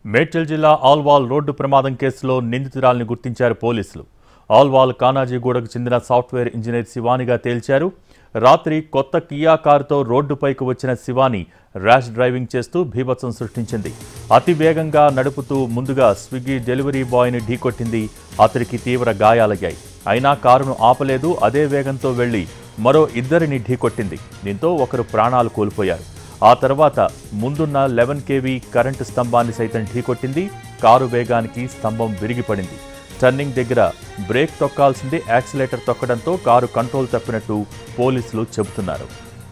మేడ్చల్ జిల్లా ఆల్వాల్ రోడ్డు ప్రమాదం కేసులో నిందితురాల్ని గుర్తించారు పోలీసులు. ఆల్వాల్ కానాజీగూడకు చెందిన సాఫ్ట్వేర్ ఇంజనీర్ శివానిగా తేల్చారు. రాత్రి కొత్త కియా కారుతో రోడ్డుపైకి వచ్చిన శివాని ర్యాష్ డ్రైవింగ్ చేస్తూ బీభత్సం సృష్టించింది. అతి వేగంగా నడుపుతూ ముందుగా స్విగ్గీ డెలివరీ బాయ్ని ఢీకొట్టింది. అతడికి తీవ్ర గాయాలయ్యాయి. అయినా కారును ఆపలేదు. అదే వేగంతో వెళ్లి మరో ఇద్దరిని ఢీకొట్టింది. దీంతో ఒకరు ప్రాణాలు కోల్పోయారు. ఆ తర్వాత ముందున్న 11 kV కరెంటు స్తంభాన్ని సైతం ఢీకొట్టింది. కారు వేగానికి స్తంభం విరిగిపడింది. టర్నింగ్ దగ్గర బ్రేక్ తొక్కాల్సింది యాక్సిలేటర్ తొక్కడంతో కారు కంట్రోల్ తప్పినట్టు పోలీసులు చెబుతున్నారు.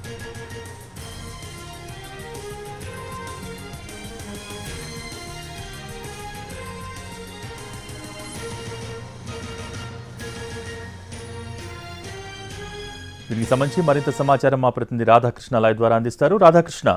దీనికి సంబంధించి మరింత సమాచారం మా ప్రతినిధి రాధాకృష్ణ లైవ్ ద్వారా అందిస్తారు. రాధాకృష్ణ,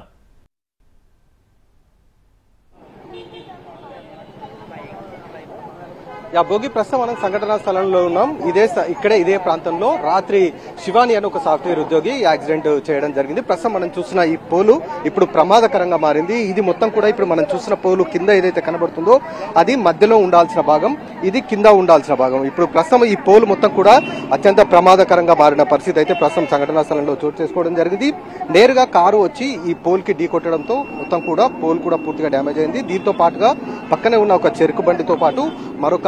భోగి ప్రస్తుతం మనం సంఘటనా స్థలంలో ఉన్నాం. ఇదే ప్రాంతంలో రాత్రి శివాని అని ఒక సాఫ్ట్వేర్ ఉద్యోగి యాక్సిడెంట్ చేయడం జరిగింది. ప్రస్తుతం మనం చూసిన ఈ పోలు ఇప్పుడు ప్రమాదకరంగా మారింది. ఇది మొత్తం కూడా ఇప్పుడు మనం చూసిన పోలు కింద ఏదైతే కనబడుతుందో అది మధ్యలో ఉండాల్సిన భాగం, ఇది కింద ఉండాల్సిన భాగం. ఇప్పుడు ప్రస్తుతం ఈ పోలు మొత్తం కూడా అత్యంత ప్రమాదకరంగా మారిన పరిస్థితి అయితే ప్రస్తుతం సంఘటనా స్థలంలో చోటు చేసుకోవడం జరిగింది. నేరుగా కారు వచ్చి ఈ పోల్ కి ఢీకొట్టడంతో మొత్తం కూడా పోల్ కూడా పూర్తిగా డ్యామేజ్ అయింది. దీంతో పాటుగా పక్కనే ఉన్న ఒక చెరుకు బండితో పాటు మరొక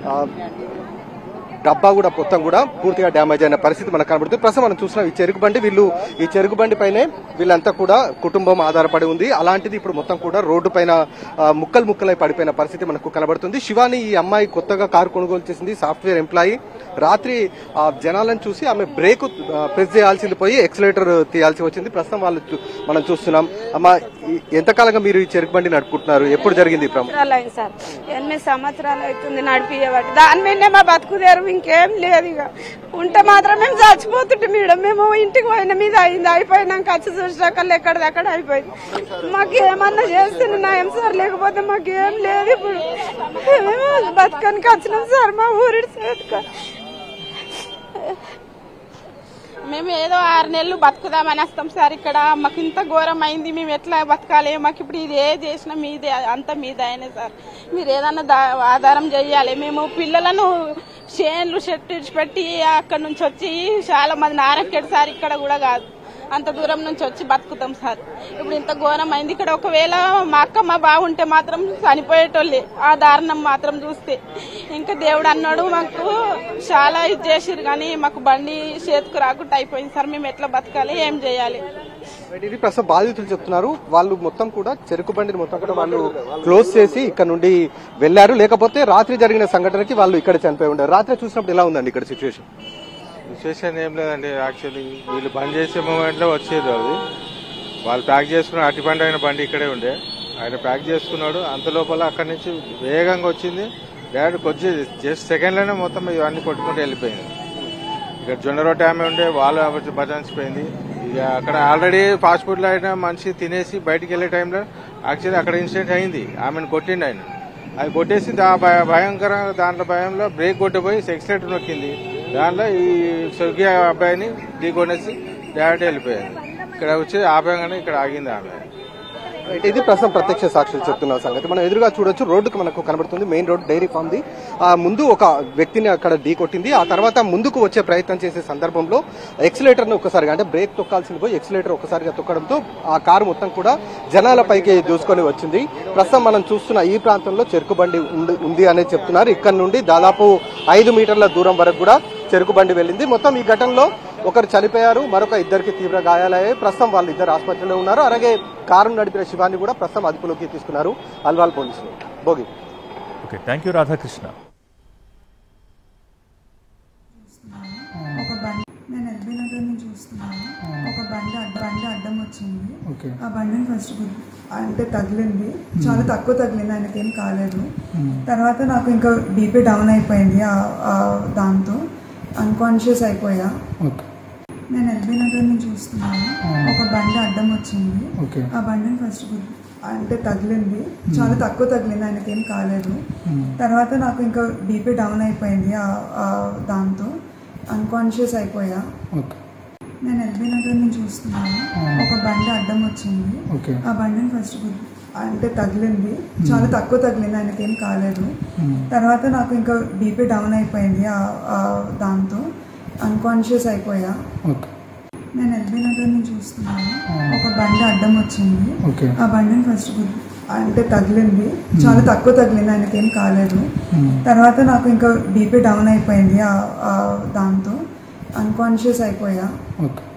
డబ్బా కూడా మొత్తం కూడా పూర్తిగా డ్యామేజ్ అయిన పరిస్థితి మనకు కనబడుతుంది. ప్రస్తుతం మనం చూసిన ఈ చెరుకు బండి పైనే వీళ్ళంతా కూడా కుటుంబం ఆధారపడి ఉంది. అలాంటిది ఇప్పుడు మొత్తం కూడా రోడ్డు పైన ముక్కలై పడిపోయిన పరిస్థితి మనకు కనబడుతుంది. శివాని ఈ అమ్మాయి కొత్తగా కారు కొనుగోలు చేసింది, సాఫ్ట్వేర్ ఎంప్లాయీ. రాత్రి జనాలను చూసి ఆమె బ్రేక్ ప్రెస్ చేయాల్సింది పోయి ఎక్సలేటర్ తీయాల్సి వచ్చింది. ప్రస్తుతం మనం చూస్తున్నాం. అమ్మా, ఎంతకాలంగా మీరు ఈ చెరుకు బండి నడుపుకుంటున్నారు? ఎప్పుడు జరిగింది? 8 సంవత్సరాలు అవుతుంది నడిపియబట్టి. దాని మీదనే మా బతుకుదేరు, ఇంకేం లేదు. ఇక ఉంటే మాత్రం మేము చచ్చిపోతుంటే మేడం, మేము ఇంటికి పోయిన మీద అయింది. అయిపోయినాక వచ్చి చూసినాకల్లా ఎక్కడదక్కడ అయిపోయింది. మాకు ఏమన్నా చేస్తుంది నయం సార్, లేకపోతే మాకు ఏం లేదు. ఇప్పుడు మేము బతకనికి వచ్చినాం సార్, మా ఊరి మేము ఏదో 6 నెలలు బతుకుదామని వస్తాం సార్. ఇక్కడ మాకు ఇంత ఘోరం అయింది, మేము ఎట్లా బతకాలి? మాకు ఇప్పుడు ఇది ఏ చేసినా మీదే, అంత మీద అయినా సార్. మీరు ఏదన్నా ఆధారం చెయ్యాలి. మేము పిల్లలను షేన్లు షెట్ పెట్టి అక్కడ నుంచి వచ్చి చాలా మంది నారకెట్ సార్, ఇక్కడ కూడా కాదు, అంత దూరం నుంచి వచ్చి బతుకుతాం సార్. ఇప్పుడు ఇంత ఘోరం అయింది. ఇక్కడ ఒకవేళ మా అక్క మా బాగుంటే మాత్రం చనిపోయేటోళ్ళే, ఆ దారుణం మాత్రం చూస్తే. ఇంకా దేవుడు అన్నాడు మాకు చాలా ఇది చేసిరు, కానీ మాకు బండి చేతికి రాకుండా అయిపోయింది సార్. మేము ఎట్లా బతకాలి, ఏం చేయాలి? ఇది ప్రస్తుతం బాధితులు చెప్తున్నారు. వాళ్ళు మొత్తం కూడా చెరుకు బండిని మొత్తం కూడా వాళ్ళు క్లోజ్ చేసి ఇక్కడ నుండి వెళ్లారు. లేకపోతే రాత్రి జరిగిన సంఘటనకి వాళ్ళు ఇక్కడ చనిపోయి ఉండారు. రాత్రి చూసినప్పుడు ఎలా ఉందండి ఇక్కడ సిచ్యువేషన్? ఏం లేదండి. యాక్చువల్లీ వీళ్ళు బంద్ చేసే మూమెంట్ లో వచ్చేది అది. వాళ్ళు ప్యాక్ చేసుకున్న అట్టి బండి అయిన బండి ఇక్కడే ఉండే, ఆయన ప్యాక్ చేసుకున్నాడు. అంత లోపల అక్కడి నుంచి వేగంగా వచ్చింది. డైరెక్ట్ వచ్చి జస్ట్ సెకండ్ లోనే మొత్తం ఇవన్నీ కొట్టుకుంటూ వెళ్ళిపోయింది. ఇక్కడ జొన్న రొట్టె ఆమె ఉండే, వాళ్ళు బచాయించిపోయింది. ఇక అక్కడ ఆల్రెడీ ఫాస్ట్ ఫుడ్ లో అయినా మనిషి తినేసి బయటికి వెళ్లే టైంలో యాక్చువల్లీ అక్కడ ఇన్సిడెంట్ అయింది. ఆమెను కొట్టిండి ఆయన. అది కొట్టేసి భయంకరంగా దాంట్లో భయంలో బ్రేక్ కొట్టిపోయి ఎక్సిలేటర్ నొక్కింది. దాంట్లో ఈ స్విగ్గీ అబ్బాయిని ఢీకొనేసి డైరెక్ట్ వెళ్ళిపోయింది. ఇక్కడ వచ్చి ఆపంగానే ఇక్కడ ఆగింది ఆమె. ఇది ప్రస్తుతం ప్రత్యక్ష సాక్షులు చెప్తున్న సంగతి. మనం ఎదురుగా చూడొచ్చు, రోడ్డుకు మనకు కనబడుతుంది మెయిన్ రోడ్, డైరీ ఫామ్ ది. ముందు ఒక వ్యక్తిని అక్కడ ఢీ కొట్టింది. ఆ తర్వాత ముందుకు వచ్చే ప్రయత్నం చేసే సందర్భంలో ఎక్సిలేటర్ ను ఒక్కసారిగా, అంటే బ్రేక్ తొక్కాల్సింది పోయి ఎక్సిలేటర్ ఒక్కసారిగా తొక్కడంతో ఆ కారు మొత్తం కూడా జనాల పైకి దూసుకొని వచ్చింది. ప్రస్తుతం మనం చూస్తున్న ఈ ప్రాంతంలో చెరుకు బండి ఉంది అనేది చెప్తున్నారు. ఇక్కడ నుండి దాదాపు 5 మీటర్ల దూరం వరకు కూడా చెరుకు బండి వెళ్ళింది. మొత్తం ఈ ఘటనలో ఒకరు చనిపోయారు, మరొక ఇద్దరికి తీవ్ర గాయాలయ్యాయి. ప్రస్తుతం వాళ్ళు ఇద్దరు ఆసుపత్రిలో ఉన్నారు. అలాగే కారు నడిపిన శివాన్ని కూడా ప్రస్తుతం అదుపులోకి తీసుకున్నారు అల్వాల్ పోలీసులు. Bhogi. Okay, thank you Radhakrishna. నేను ఎల్బీ నగర్ నుంచి చూస్తున్నాను. ఒక బండి అడ్డం వచ్చింది. ఆ బండిని ఫస్ట్ అంటే తగిలింది, చాలా తక్కువ తగిలింది, ఆయనకేం కాలేదు. తర్వాత నాకు ఇంకా బీపీ డౌన్ అయిపోయింది. దాంతో అన్కాన్షియస్ అయిపోయా. నేను ఎల్బీ నగర్ నుంచి చూస్తున్నాను. ఒక బండి అడ్డం వచ్చింది. ఆ బండిని ఫస్ట్ అంటే తగిలింది, చాలా తక్కువ తగిలింది, ఆయనకేం కాలేదు. తర్వాత నాకు ఇంకా బీపీ డౌన్ అయిపోయింది. దాంతో అన్కాన్షియస్ అయిపోయా. నేను ఎల్బీ నగర్ నుంచి చూస్తున్నాను. ఒక బండి అడ్డం వచ్చింది. ఆ బండిని ఫస్ట్ అంటే తగిలింది, చాలా తక్కువ తగిలింది, ఆయనకేం కాలేదు. తర్వాత నాకు ఇంకా బీపీ డౌన్ అయిపోయింది, దాంతో అన్కాన్షియస్ అయిపోయా. నేను ఎల్బీ నగర్ నుంచి చూస్తున్నాను. ఒక బండి అడ్డం వచ్చింది. ఆ బండిని ఫస్ట్ అంటే తగిలింది, చాలా తక్కువ తగిలింది, ఆయనకేం కాలేదు. తర్వాత నాకు ఇంకా బీపీ డౌన్ అయిపోయింది, దాంతో అన్కాన్షియస్ అయిపోయా.